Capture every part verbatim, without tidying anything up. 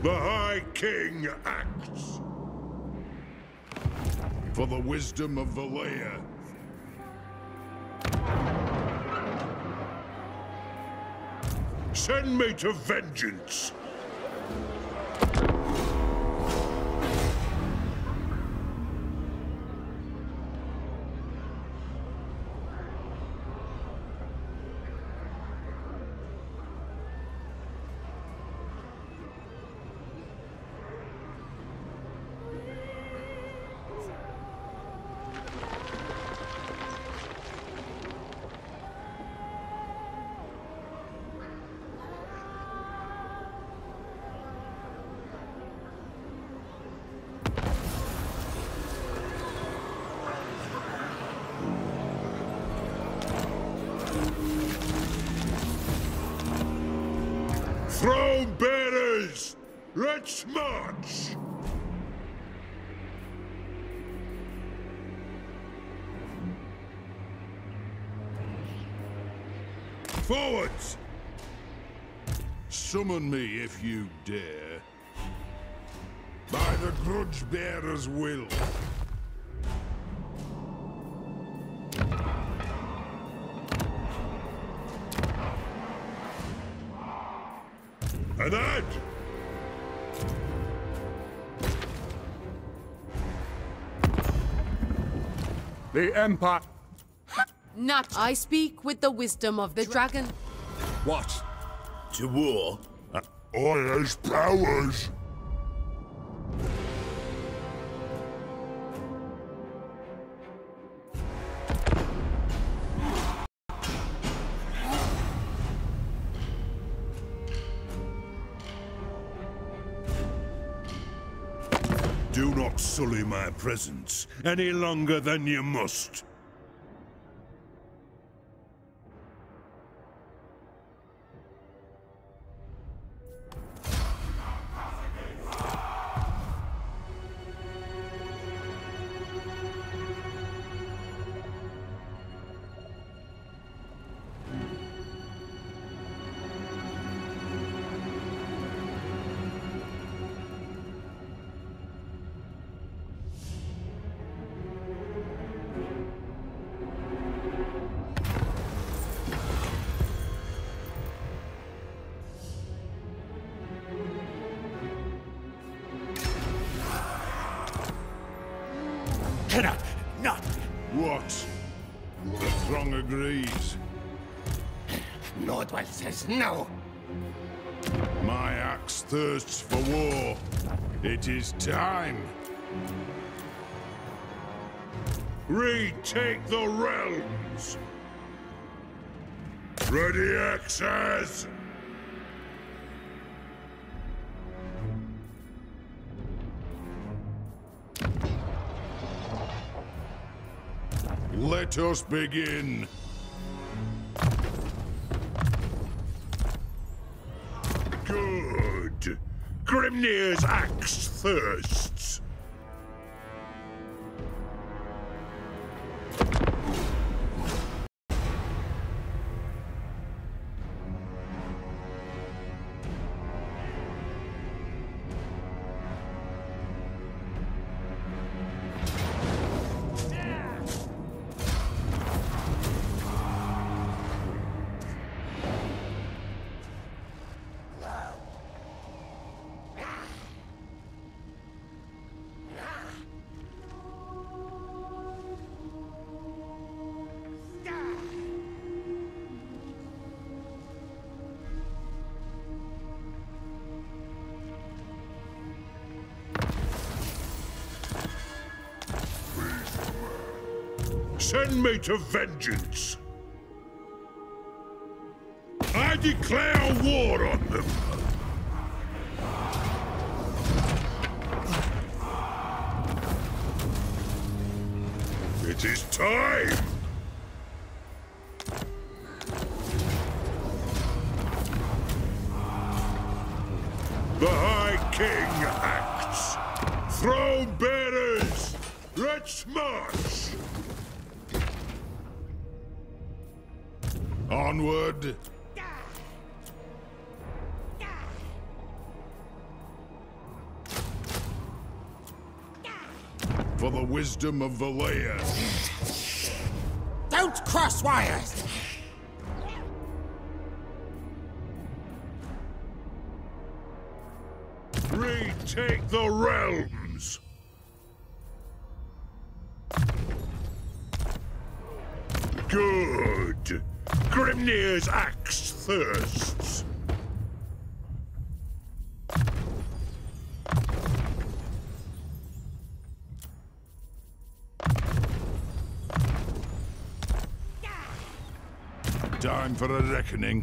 The High King acts. For the wisdom of the layer. Send me to vengeance. Throne bearers, let's march! Forwards! Summon me if you dare. By the grudge bearer's will. An ad! The Empire... Not I speak with the wisdom of the dragon. What? To war? Uh, I has powers! Do not sully my presence any longer than you must. Cannot, not. What? The throng agrees. Nordwall says no. My axe thirsts for war. It is time. Retake the realms. Ready, axes. Let us begin. Good. Grimnir's axe thirsts. Send me to vengeance. I declare war on them. It is time. The High King acts. Throne bearers, let's march. Onward! for the wisdom of Valea. Don't cross wires! Retake the realms! Good! Grimnir's axe thirsts! Time for a reckoning.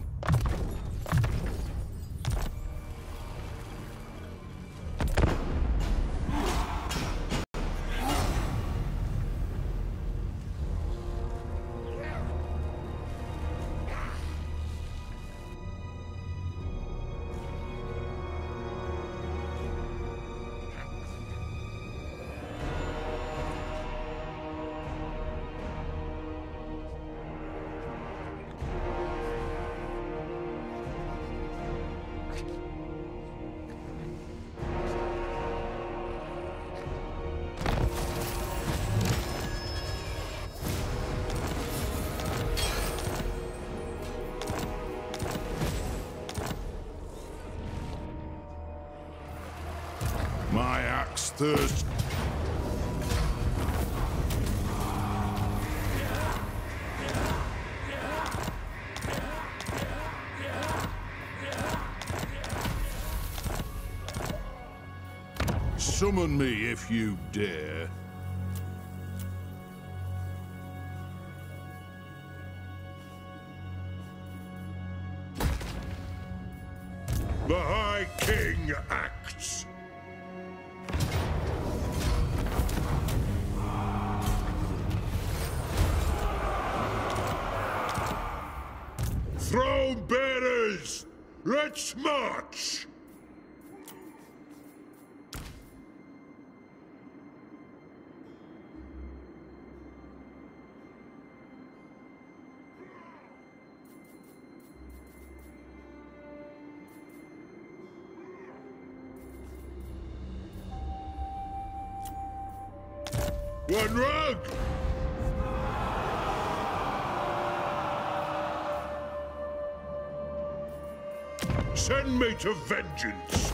My axe thirsts. Summon me if you dare. The High King acts. Throne bearers, let's march! One rug! Send me to vengeance!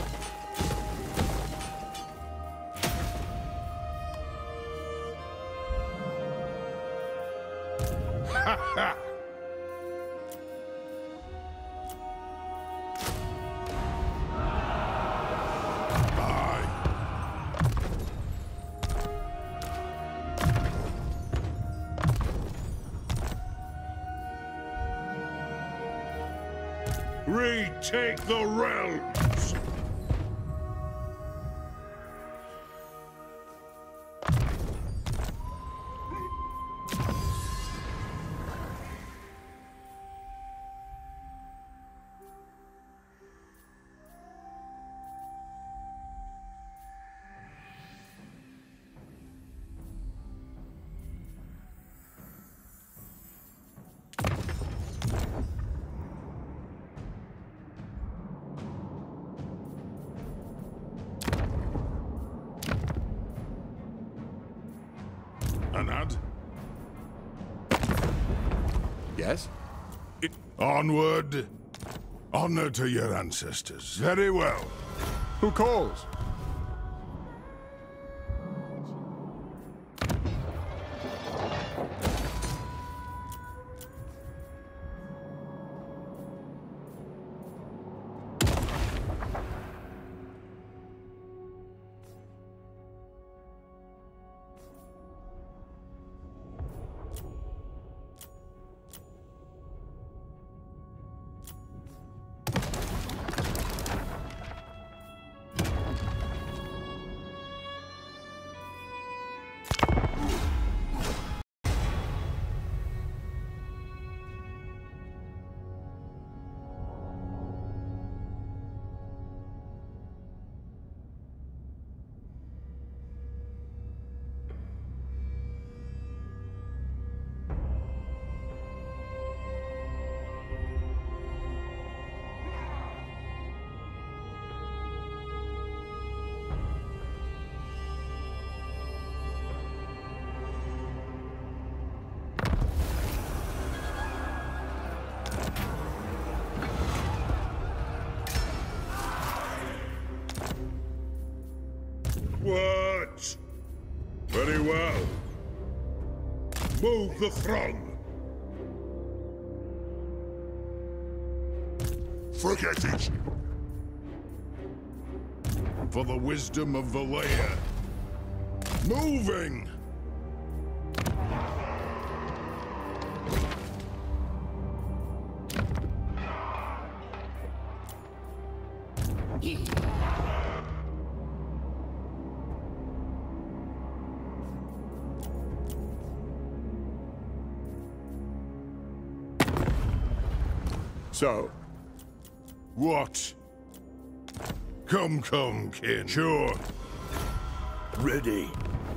Ha ha! Retake the realms! Anad? Yes? It onward! Honor to your ancestors. Very well. Who calls? Very well. Move the throng. Forget it. For the wisdom of Valea. Moving! So, What? Come, come, kin. Sure. Ready.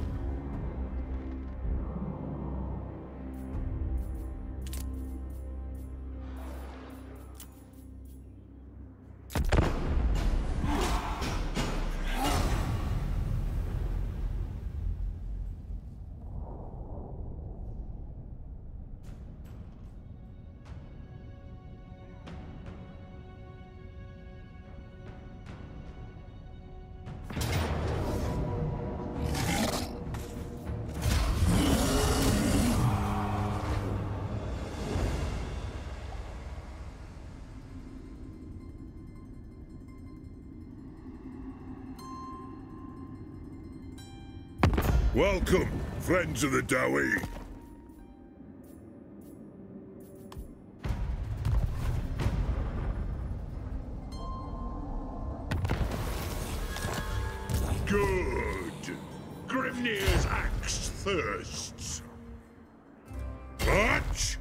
Welcome, friends of the Dowie. Good. Grimnir's axe thirsts. What?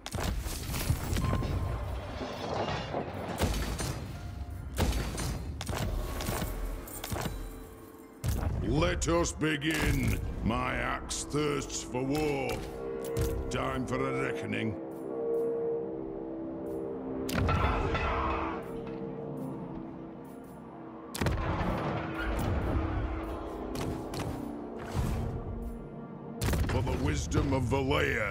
Let us begin. My axe thirsts for war. Time for a reckoning. For the wisdom of Valea.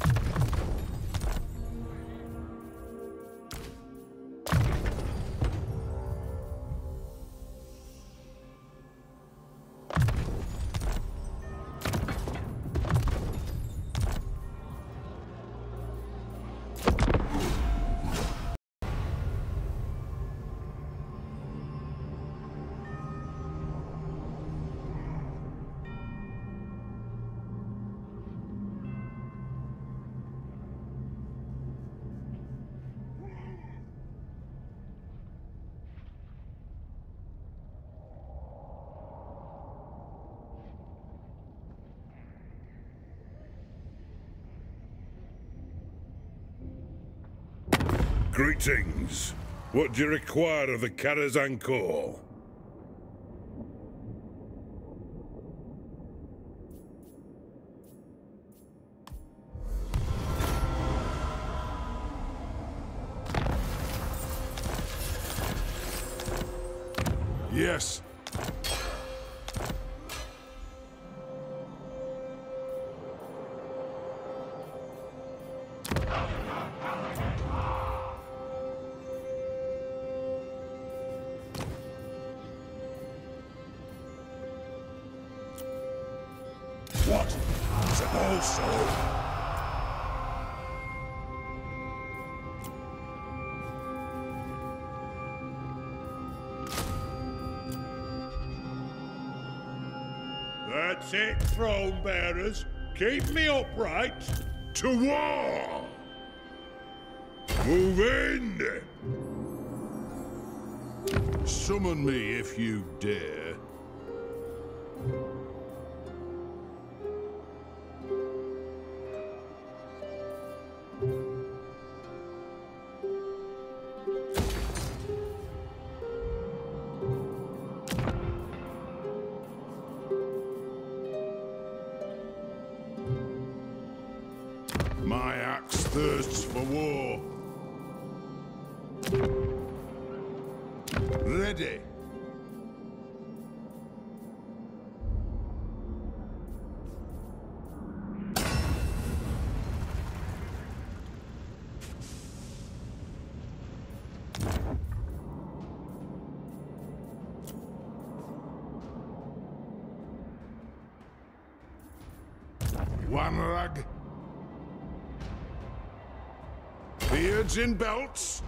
Greetings. What do you require of the Karaz Ankor? Yes. What? Is it also? That's it, throne bearers. Keep me upright. To war! Move in! Summon me if you dare. My axe thirsts for war. Ready. One rug. Beards in belts.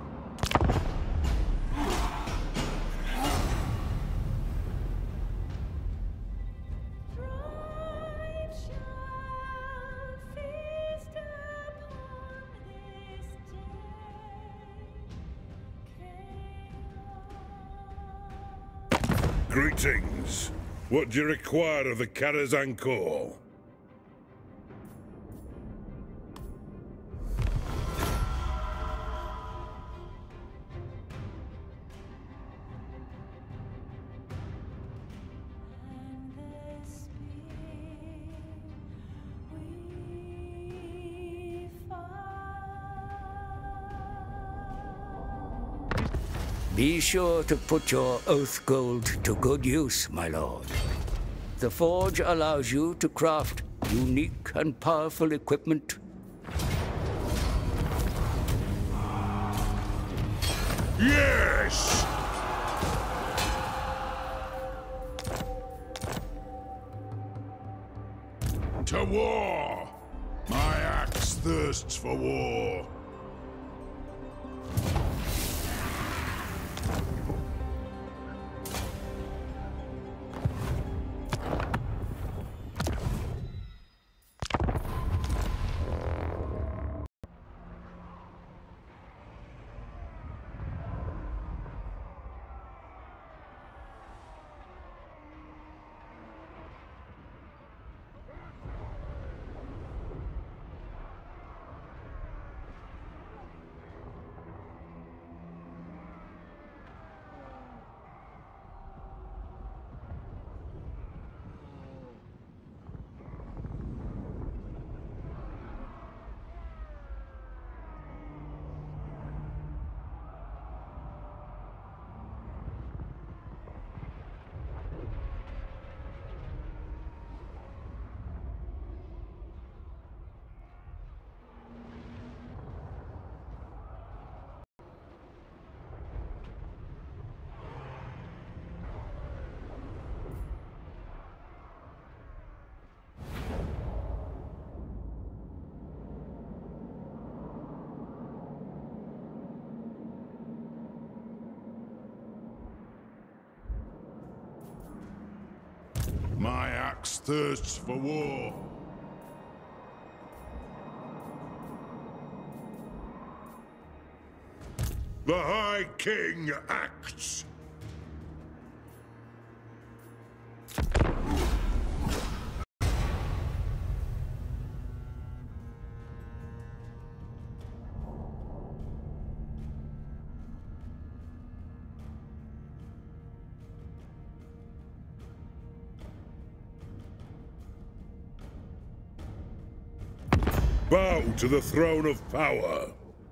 Greetings. What do you require of the Karaz Ankor? Be sure to put your oath gold to good use, my lord. The forge allows you to craft unique and powerful equipment. Yes! To war! My axe thirsts for war. My axe thirsts for war. The High King acts. Bow to the throne of power.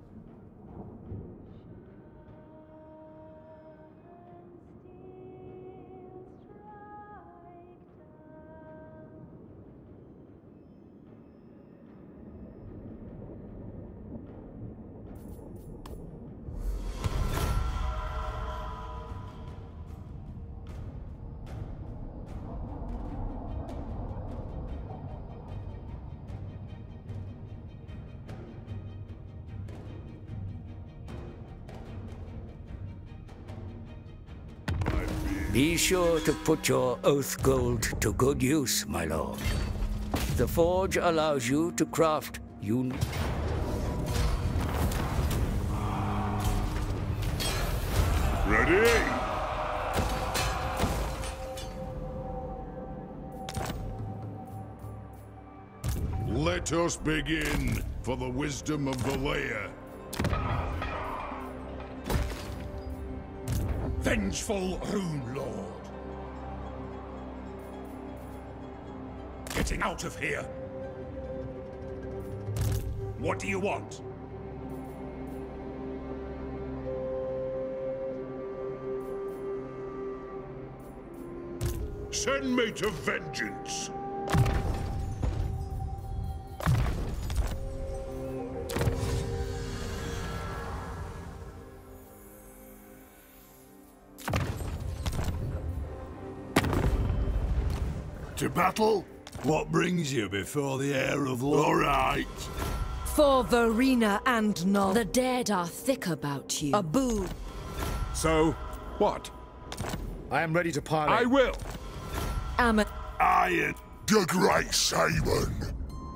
Be sure to put your oath gold to good use, my lord. The forge allows you to craft unique... Ready? Let us begin for the wisdom of the layer. Vengeful Rune Lord. Getting out of here. What do you want? Send me to vengeance. To battle? What brings you before the heir of law? All right. For Verena and Null. The dead are thick about you. A boo. So, what? I am ready to parley. I will. Am Iron. The Great Shaman.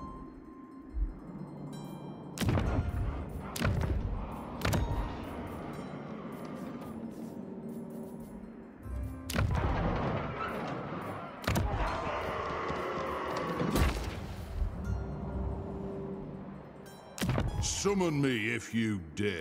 Summon me if you dare.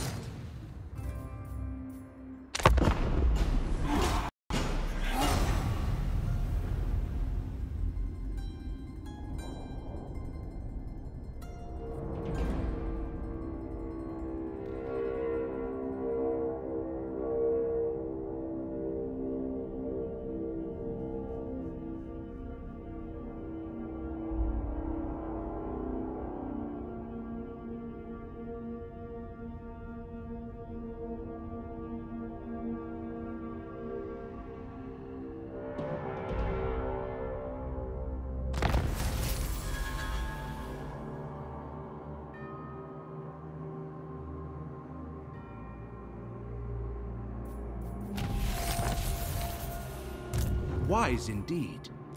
Wise indeed.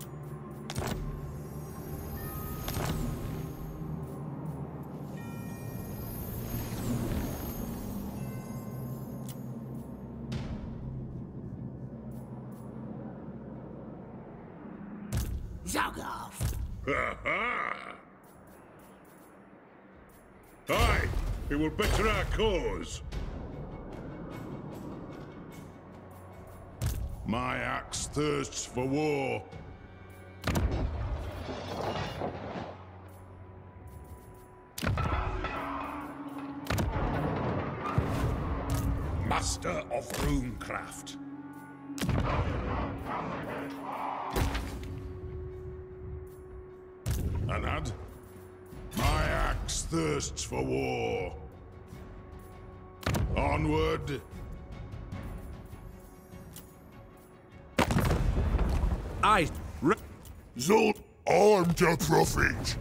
Zargoff! Ha ha! Aye, it will better our cause. My axe thirsts for war. Master of runecraft. Anad, my axe thirsts for war. Onward. I... Zol, I'm the prophet.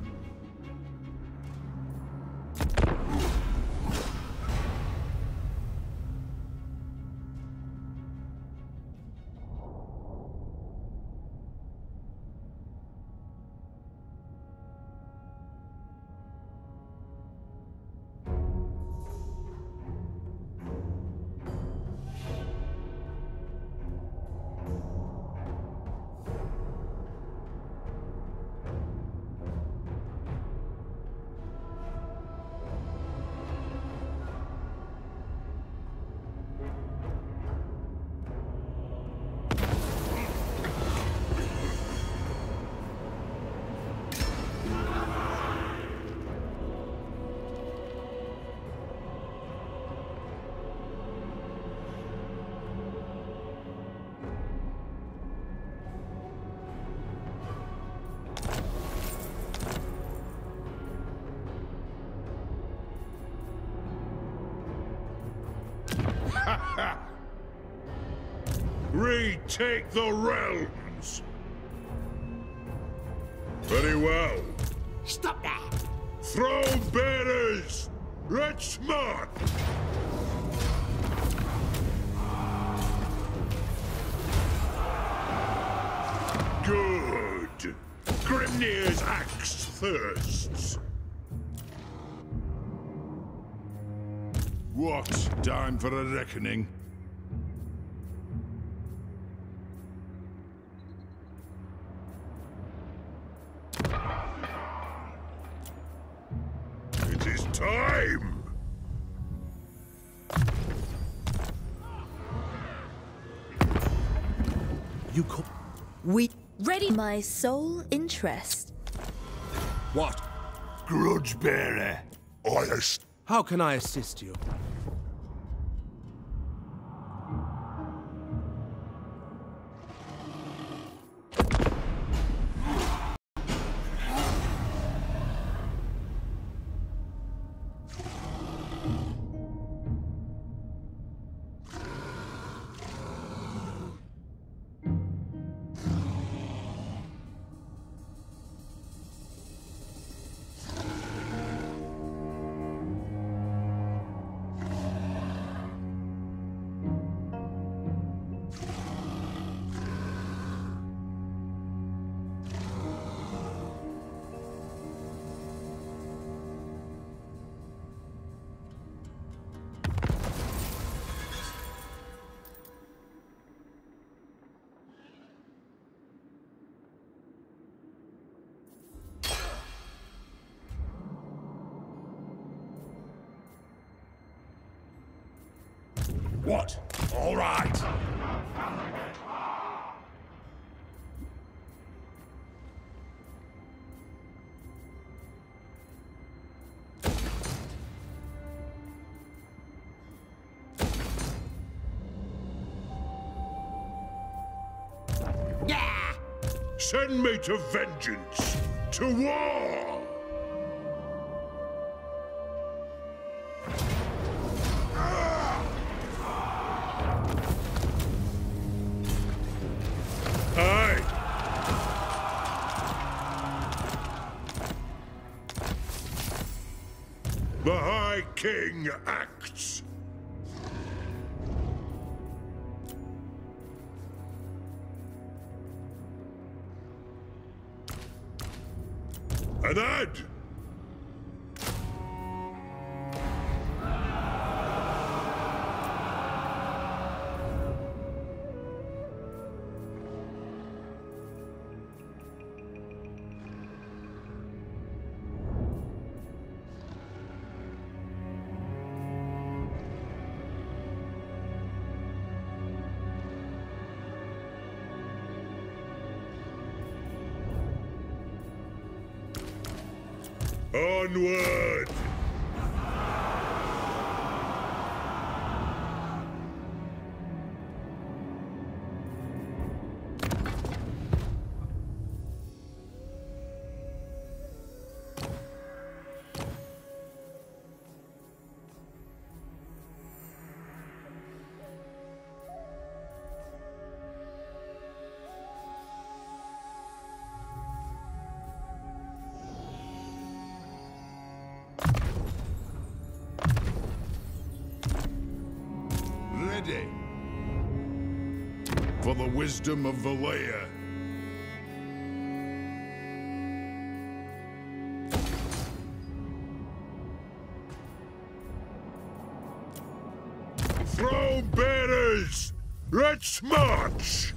Retake the realms! Very well. Stop that! Throne bearers! Let's march! Good! Grimnir's axe thirsts. What? Time for a reckoning? It is time! You co- we Ready my sole interest. What? Grudge bearer. I ass- How can I assist you? What? All right. Send me to vengeance, to war! Aye! The High King acts. An ad! Onward! Ready for the wisdom of Valea. Throne bearers, let's march!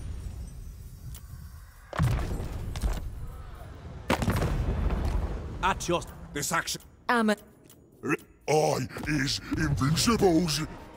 At your... This action... Am I is invincibles.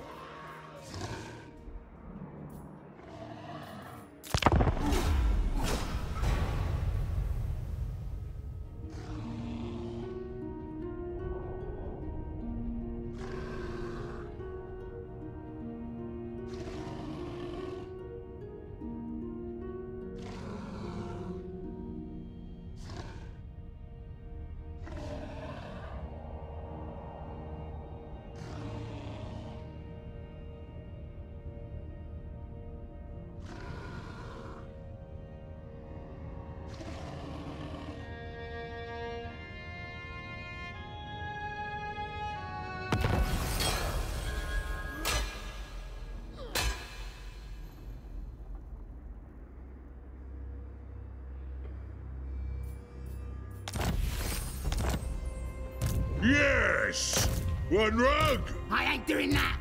Yes! One rug! I ain't doing that!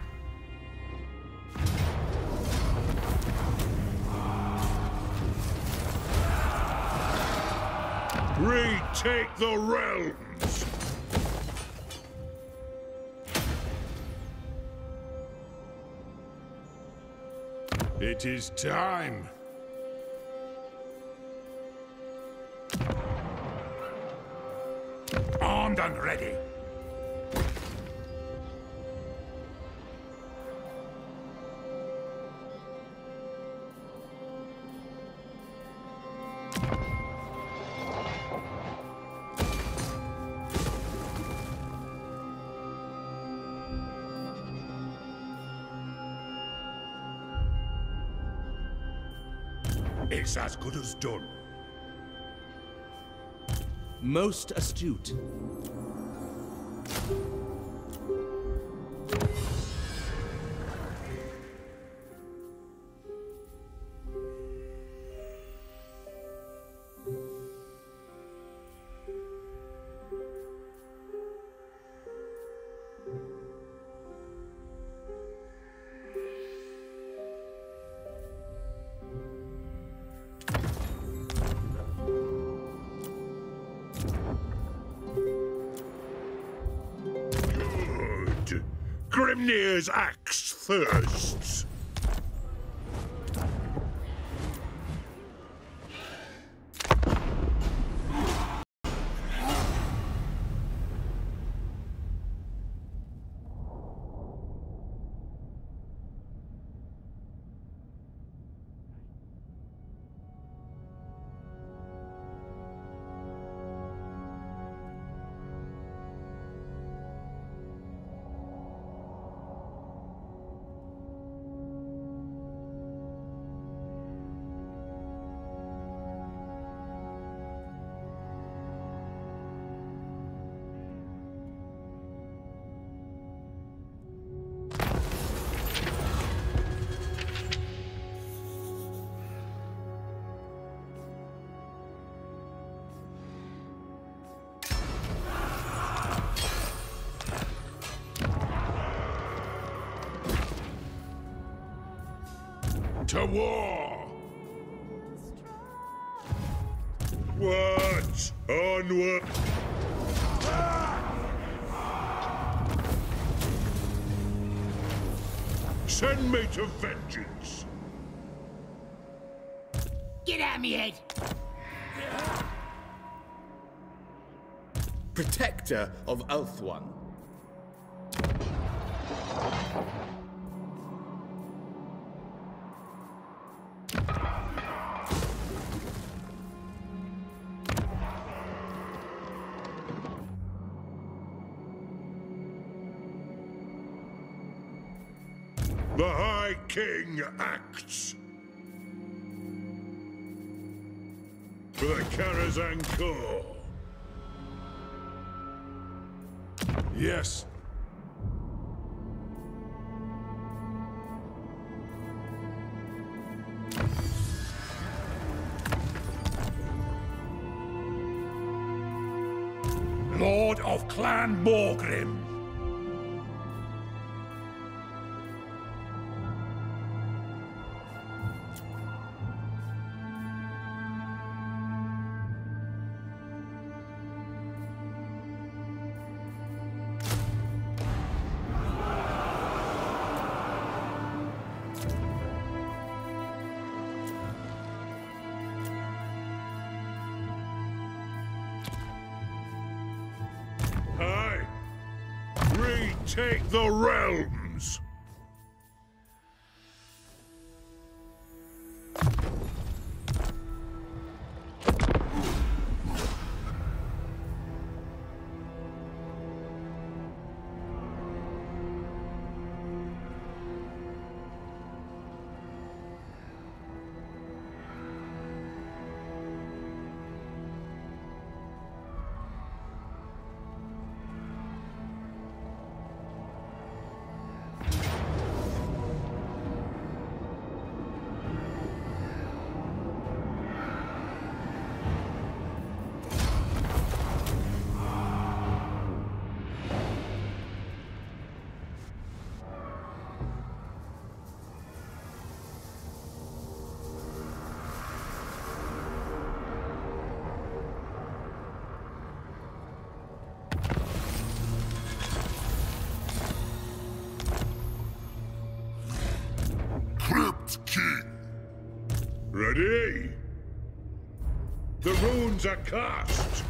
Retake the realms! It is time. Armed and ready. It's as good as done. Most astute. Grimnir's axe thirsts. To war! What? Onward! Send me to vengeance! Get out me head! Protector of Ulthuan. The High King acts. For the Karaz Ankor. Yes. Lord of Clan Morgrim. Retake the realms! Ready? The runes are cast.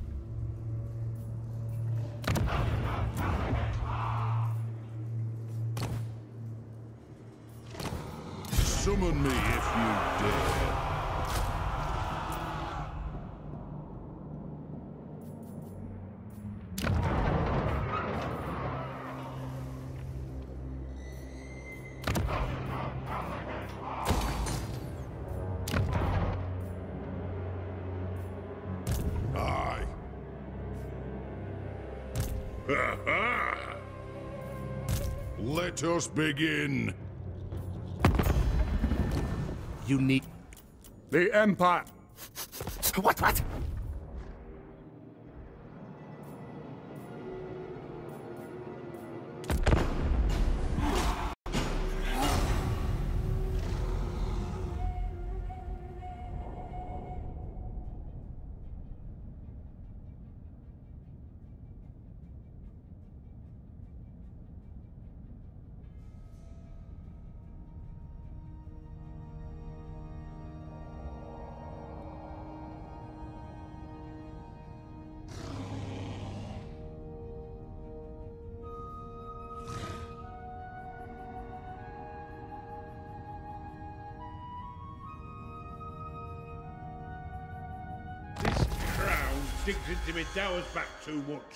Summon me if you dare. Let us begin. You need... The Empire. What, what? digs into me dowers back too much.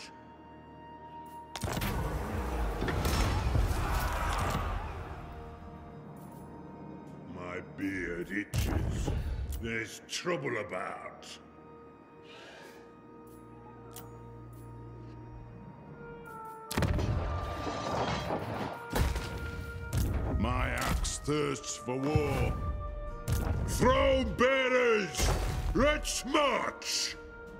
My beard itches. There's trouble about. My axe thirsts for war. Throne bearers, let's march!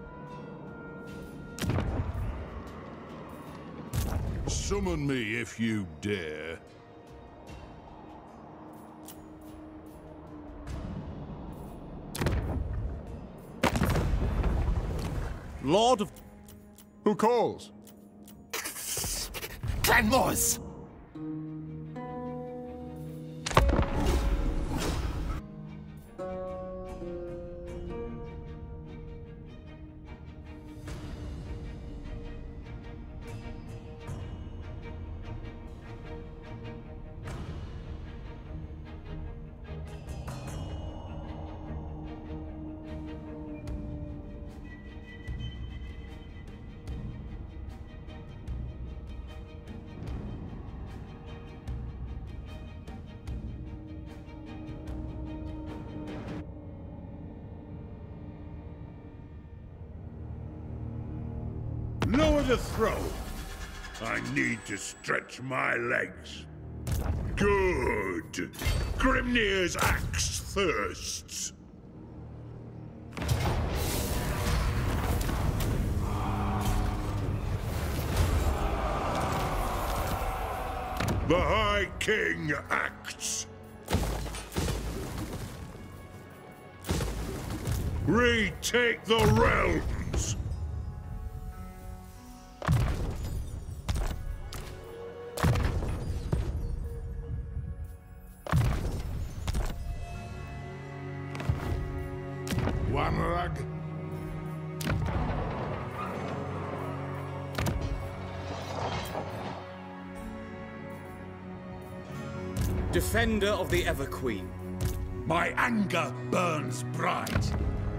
Summon me if you dare. Lord of... Who calls? Clan Moors! Lower the throw. I need to stretch my legs. Good. Grimnir's axe thirsts. The High King acts. Retake the realms. One rug. Defender of the Ever-Queen. My anger burns bright.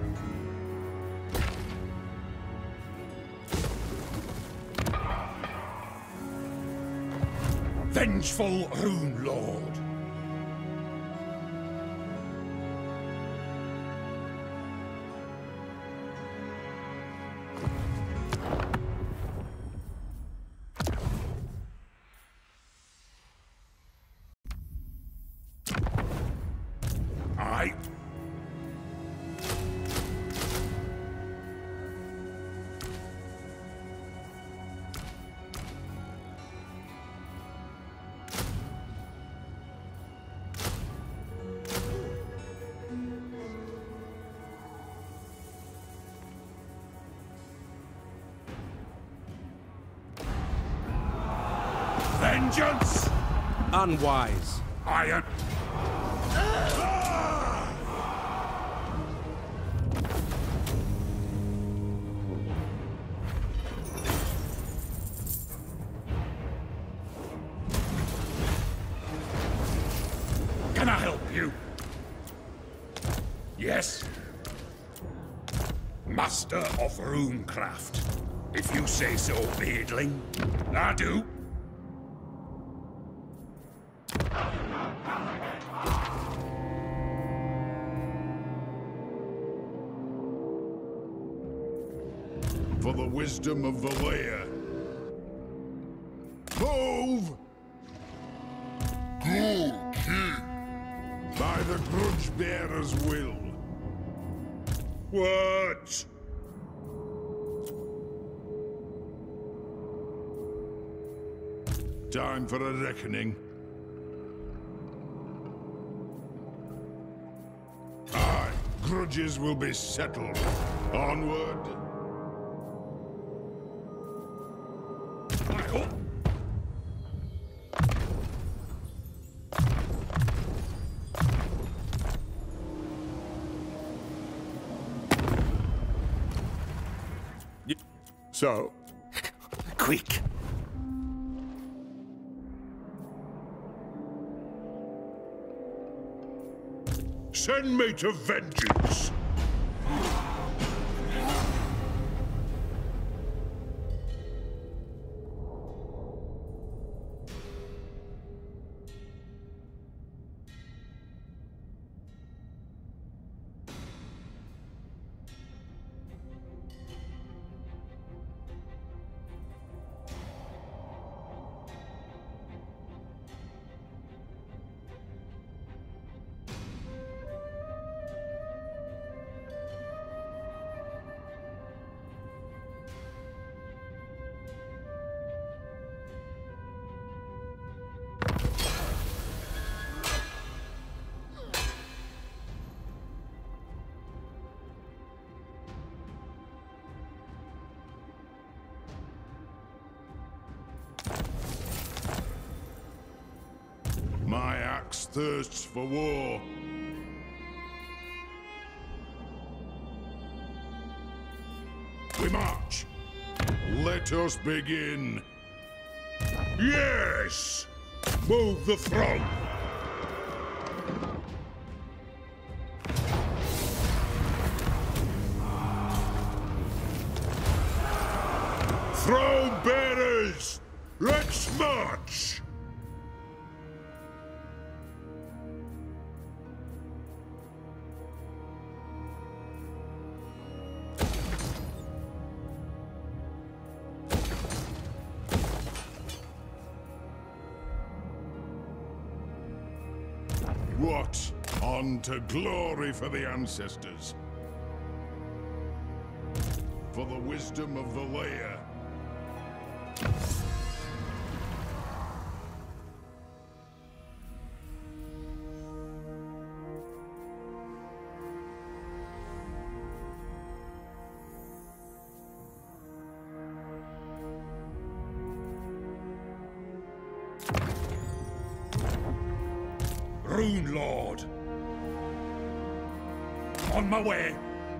Vengeful Rune Lord. I... Vengeance! Unwise. Iron. Can I help you? Yes? Master of runecraft. If you say so, beardling. I do. For the wisdom of the lair. Move! By the grudge bearer's will. What? Time for a reckoning. Aye, grudges will be settled. Onward. So? Quick. Send me to vengeance. thirsts for war. We march. Let us begin. Yes! Move the throng! Throne bearers! Let's march! What? On to glory for the ancestors. For the wisdom of the lair. Rune Lord! On my way!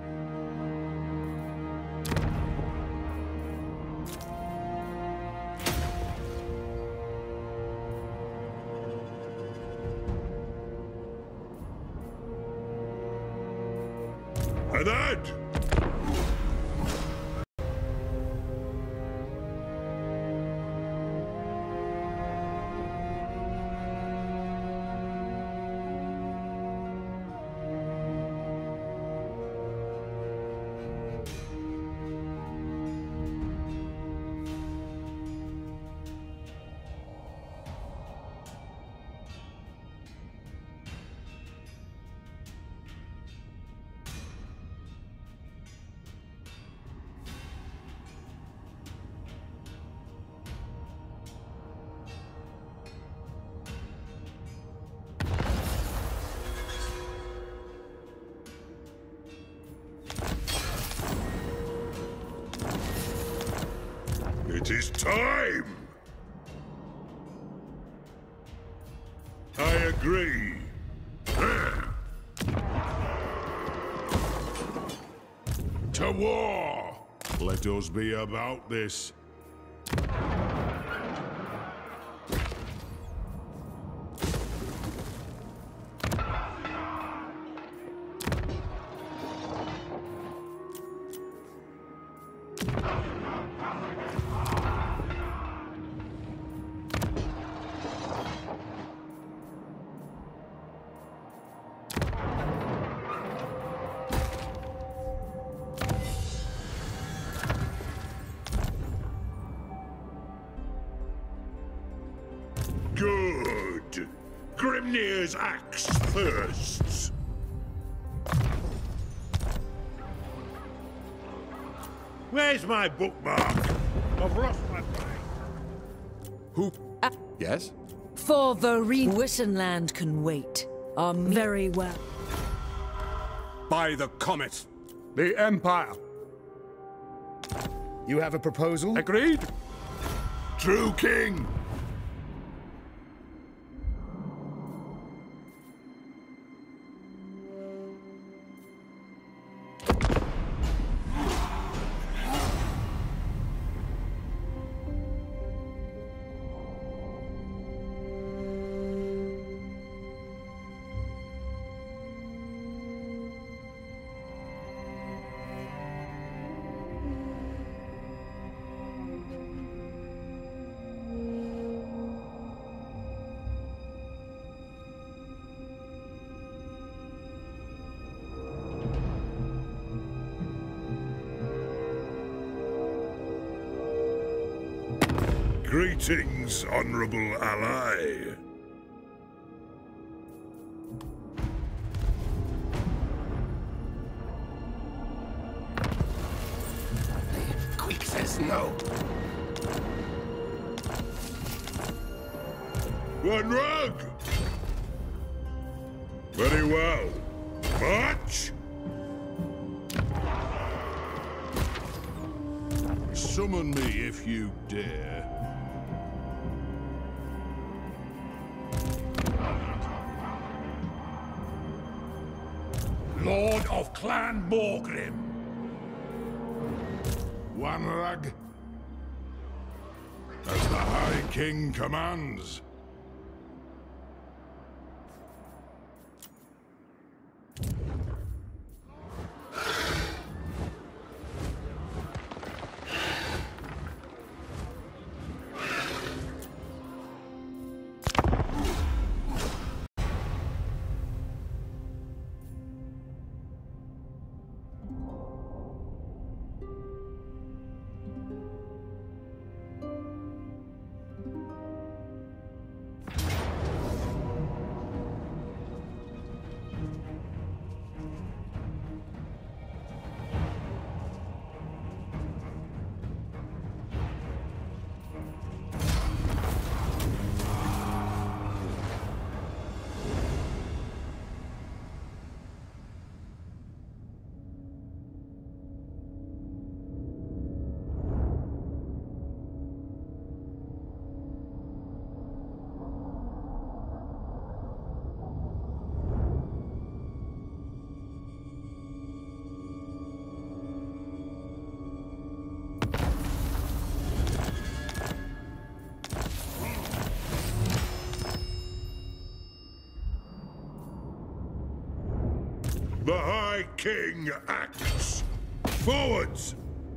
Ahead! It is time! I agree. To war! Let us be about this. Good. Grimnir's axe thirsts. Where's my bookmark? I've lost my brain. Who? Uh, yes? For the re- Wittenland can wait. Um, very well. By the comet. The Empire. You have a proposal? Agreed? True King! Greetings, honorable ally. Quick says no. One rug! Very well. March! Summon me if you dare. of Clan Morgrim. One rag. As the High King commands. The High King acts. Forwards!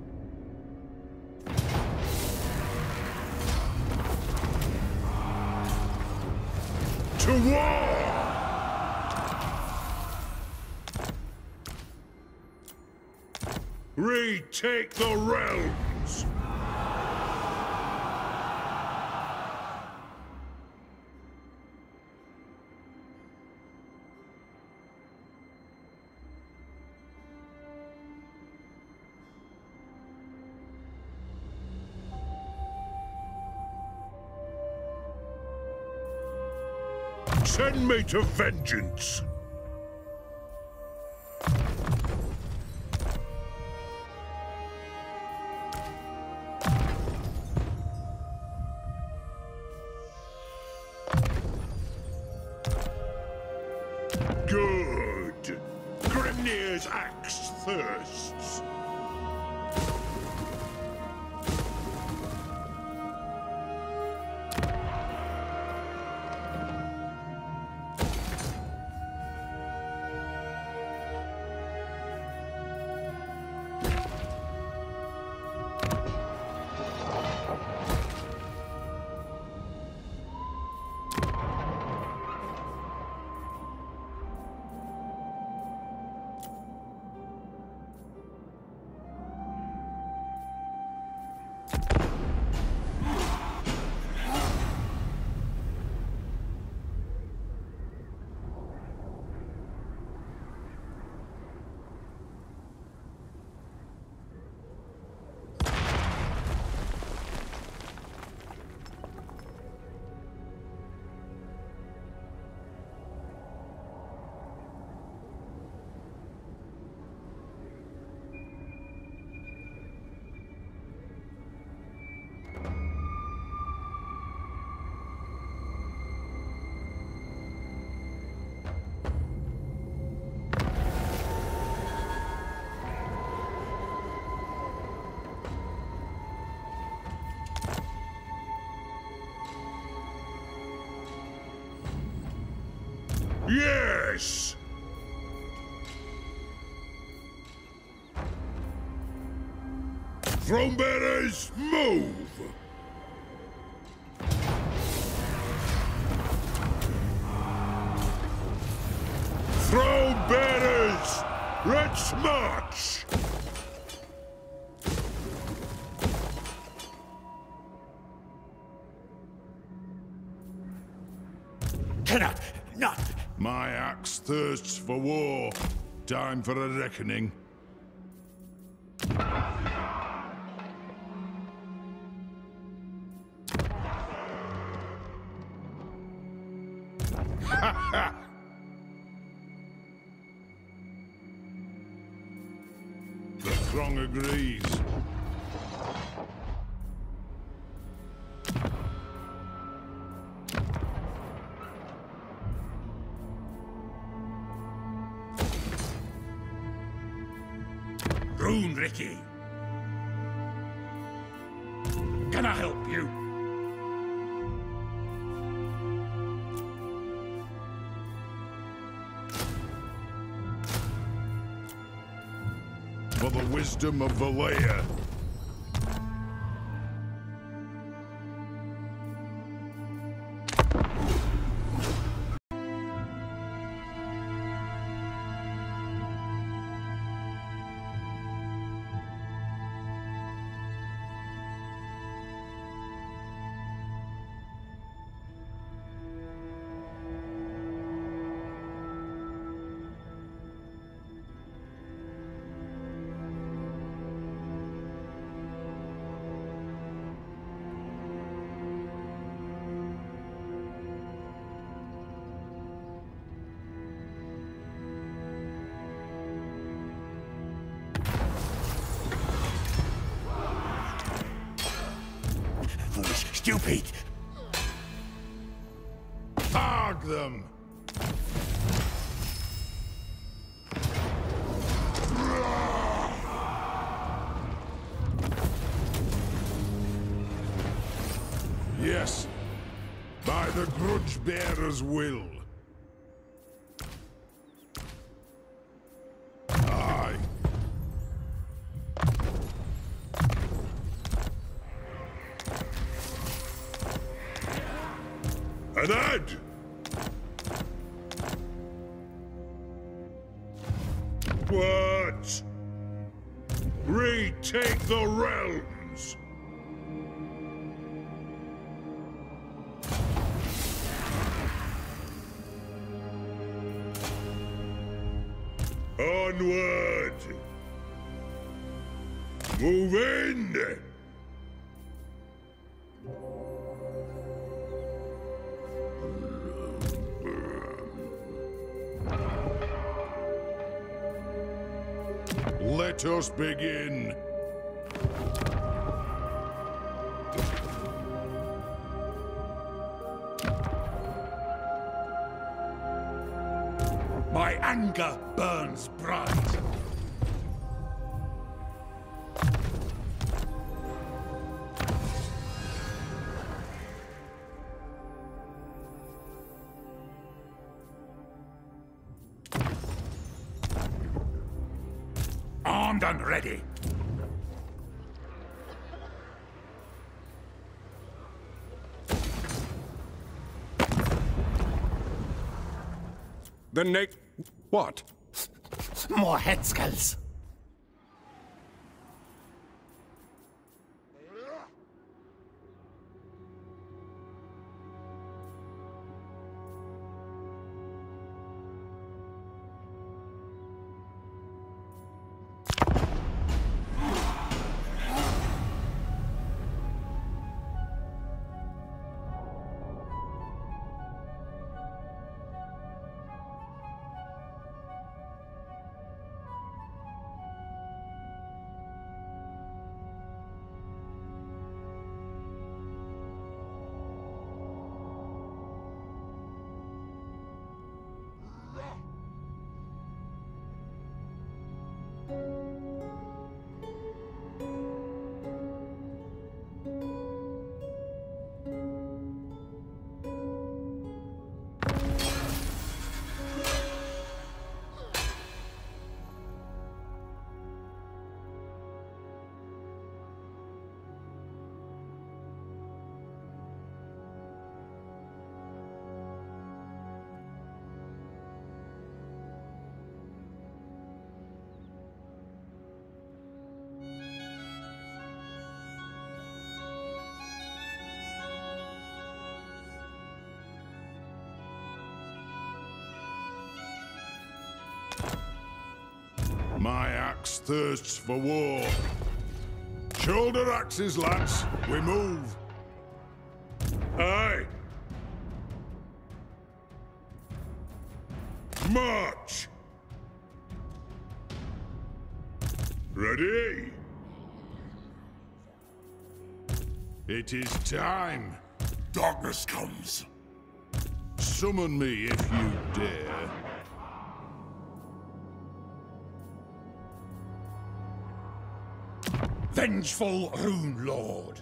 To war! Retake the realms! Send me to vengeance! Good! Grimnir's axe thirsts! Yes! Throne bearers, move! Throne bearers, let's march! Cannot, not! My axe thirsts for war. Time for a reckoning. Ha ha! The throng agrees. Ricky. Can I help you? For the wisdom of Valea. Stupid! Tag them! Yes, by the grudge bearer's will. Aye. An ad! What? Retake the realms! Onward! Move in! Let us begin. My anger burns bright. Armed and ready. The na- What? More head skulls. My axe thirsts for war. Shoulder axes, lads. We move. Aye. March. Ready? It is time. Darkness comes. Summon me if you dare. vengeful Rune Lord.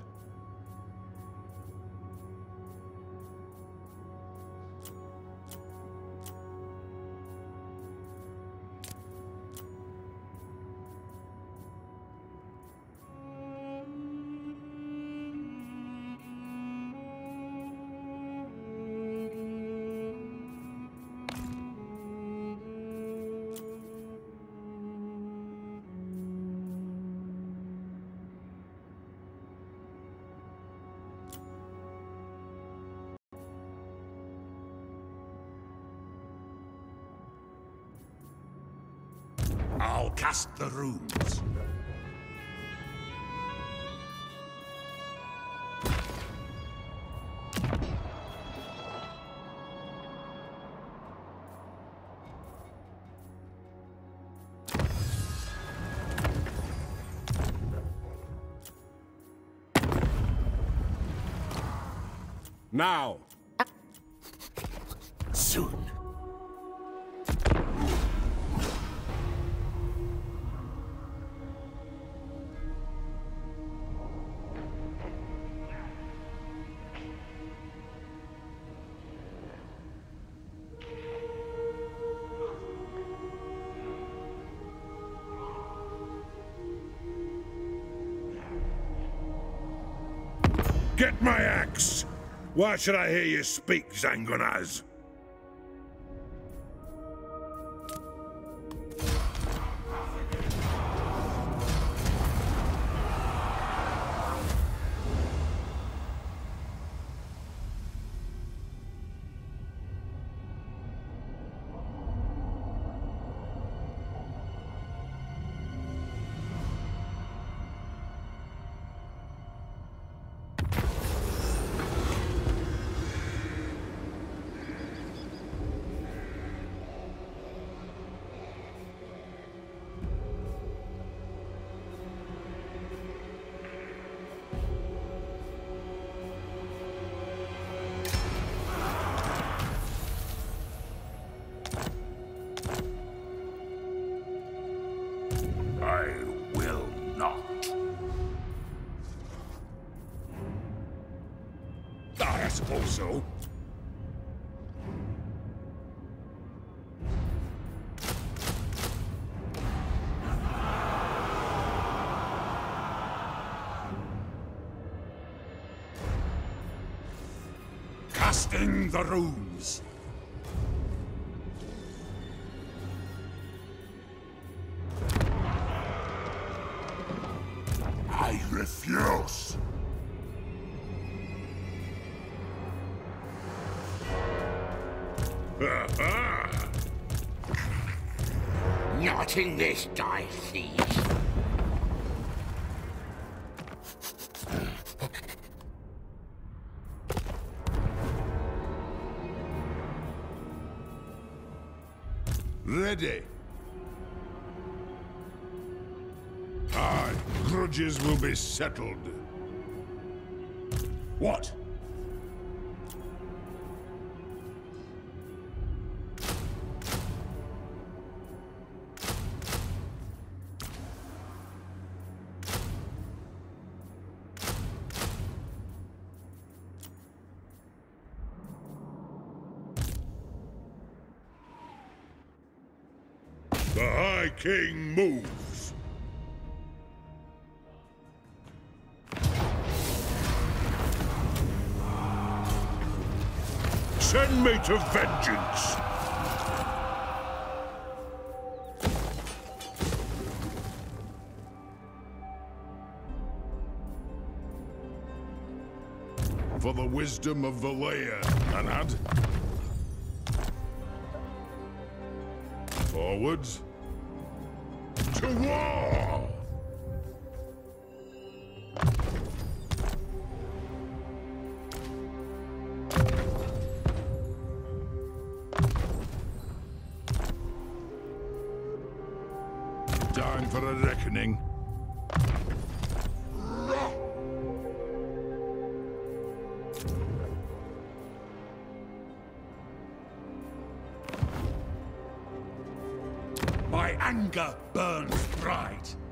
I'll cast the runes. Now. Soon. Get my axe! Why should I hear you speak, Zangonaz? Also, casting the runes. I refuse. Not in this diocese. Ready. Aye, grudges will be settled. What? The High King moves. Send me to vengeance. For the wisdom of Valea, Anad. Forwards. To war! Time for a reckoning. My anger burns bright.